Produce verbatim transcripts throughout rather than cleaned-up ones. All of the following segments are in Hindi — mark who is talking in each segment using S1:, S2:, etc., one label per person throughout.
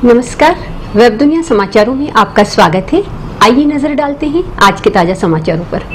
S1: नमस्कार, वेब दुनिया समाचारों में आपका स्वागत है। आइए नजर डालते हैं आज के ताजा समाचारों पर।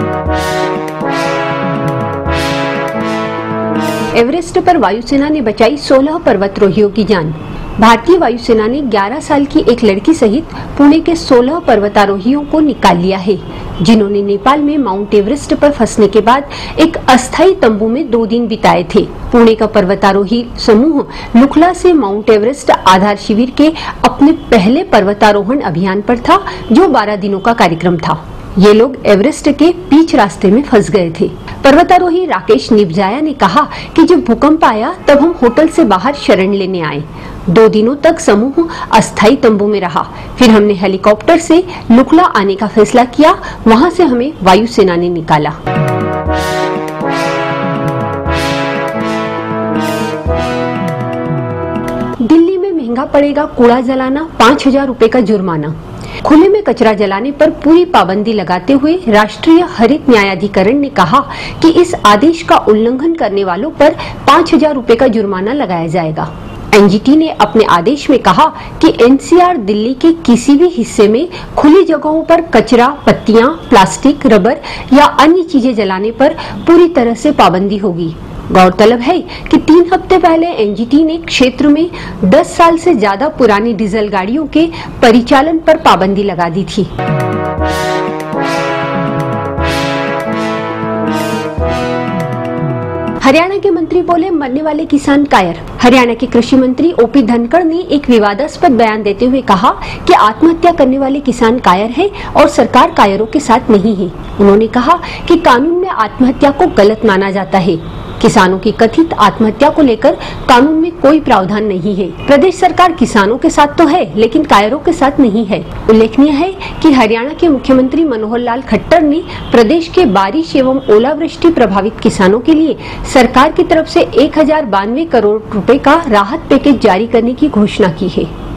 S1: एवरेस्ट पर वायुसेना ने बचाई सोलह पर्वतारोहियों की जान। भारतीय वायुसेना ने ग्यारह साल की एक लड़की सहित पुणे के सोलह पर्वतारोहियों को निकाल लिया है, जिन्होंने नेपाल में माउंट एवरेस्ट पर फंसने के बाद एक अस्थायी तंबू में दो दिन बिताए थे। पुणे का पर्वतारोही समूह लुखला से माउंट एवरेस्ट आधार शिविर के अपने पहले पर्वतारोहण अभियान पर था, जो बारह दिनों का कार्यक्रम था। ये लोग एवरेस्ट के बीच रास्ते में फंस गए थे। पर्वतारोही राकेश निवजाया ने कहा कि जब भूकंप आया तब हम होटल से बाहर शरण लेने आए। दो दिनों तक समूह अस्थायी तंबू में रहा। फिर हमने हेलीकॉप्टर से लुखला आने का फैसला किया। वहां से हमें वायुसेना ने निकाला। दिल्ली में महंगा पड़ेगा कूड़ा जलाना, पाँच हजार रूपए का जुर्माना। खुले में कचरा जलाने पर पूरी पाबंदी लगाते हुए राष्ट्रीय हरित न्यायाधिकरण ने कहा कि इस आदेश का उल्लंघन करने वालों पर पाँच हजार रूपए का जुर्माना लगाया जाएगा। एन जी टी ने अपने आदेश में कहा कि एन सी आर दिल्ली के किसी भी हिस्से में खुली जगहों पर कचरा, पत्तियां, प्लास्टिक, रबर या अन्य चीजें जलाने पर पूरी तरह से पाबंदी होगी। गौरतलब है कि तीन हफ्ते पहले एन जी टी ने क्षेत्र में दस साल से ज्यादा पुरानी डीजल गाड़ियों के परिचालन पर पाबंदी लगा दी थी। हरियाणा के मंत्री बोले मरने वाले किसान कायर। हरियाणा के कृषि मंत्री ओ पी धनखड़ ने एक विवादास्पद बयान देते हुए कहा कि आत्महत्या करने वाले किसान कायर हैं और सरकार कायरों के साथ नहीं है। उन्होंने कहा कि कानून में आत्महत्या को गलत माना जाता है। किसानों की कथित आत्महत्या को लेकर कानून में कोई प्रावधान नहीं है। प्रदेश सरकार किसानों के साथ तो है, लेकिन कायरों के साथ नहीं है। उल्लेखनीय है कि हरियाणा के मुख्यमंत्री मनोहर लाल खट्टर ने प्रदेश के बारिश एवं ओलावृष्टि प्रभावित किसानों के लिए सरकार की तरफ से एक हजार बानवे करोड़ रुपए का राहत पैकेज जारी करने की घोषणा की है।